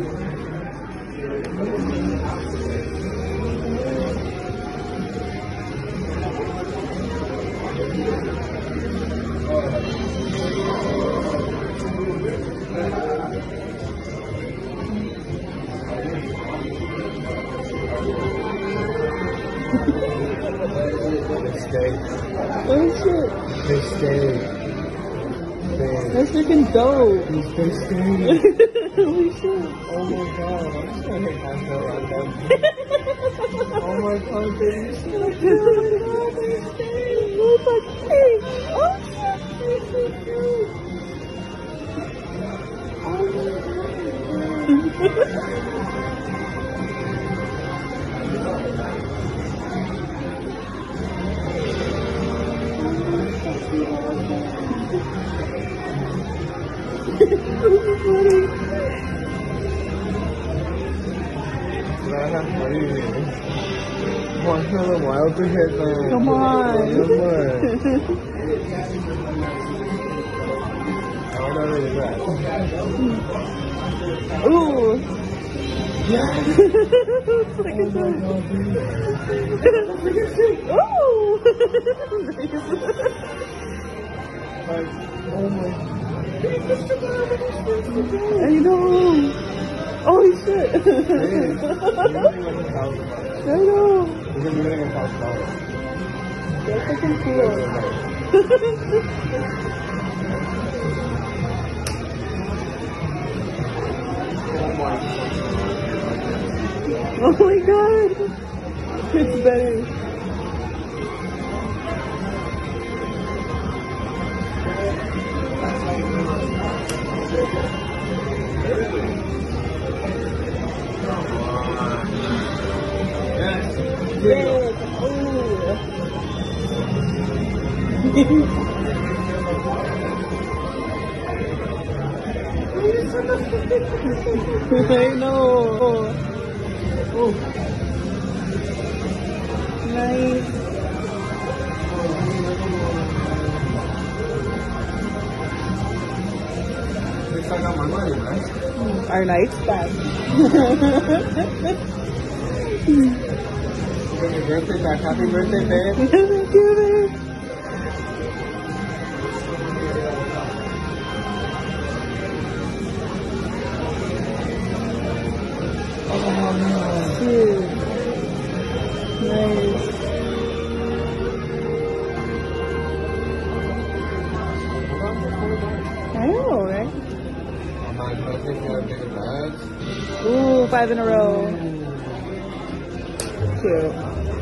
Oh shit. They stayed. That's freaking dope. They stayed. Holy shit. Oh my god, I'm just gonna hit my foot on them. Oh my god, they stayed. Oh my god, they stayed. Oh shit, this is good. Oh my god. One little while to hit them. Come on. Come on. I don't know where you're at. Ooh. Yeah. Look at that. Ooh. Oh my. I know. Holy shit. I know. We're gonna be getting $1,000. That's fucking cool. Oh my god. It's better. Yes. Oh. I know. Oh. Nice. Looks like I got my money, right? Our night's back. Your birthday back. Happy birthday, babe. Thank you, babe. Dude. Nice. I know, right? Ooh, 5 in a row. Cute.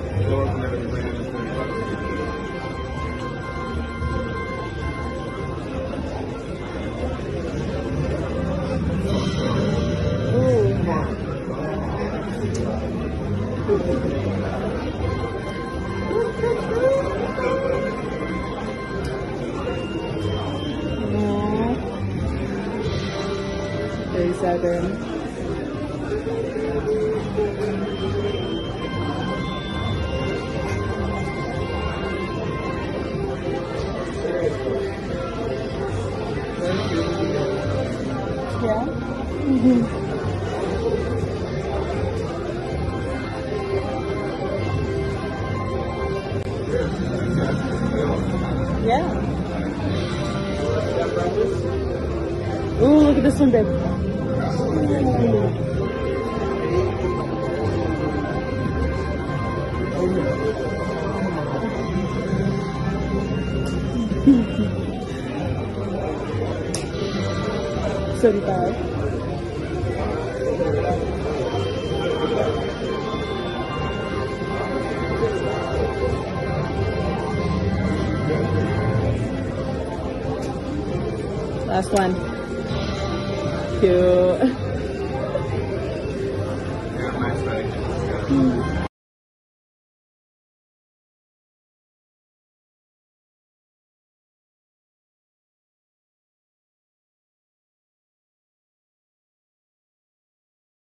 Aww. 37. Yeah. Yeah. Ooh, look at this one, babe. $75. Last one. Cute. Yeah, nice, buddy.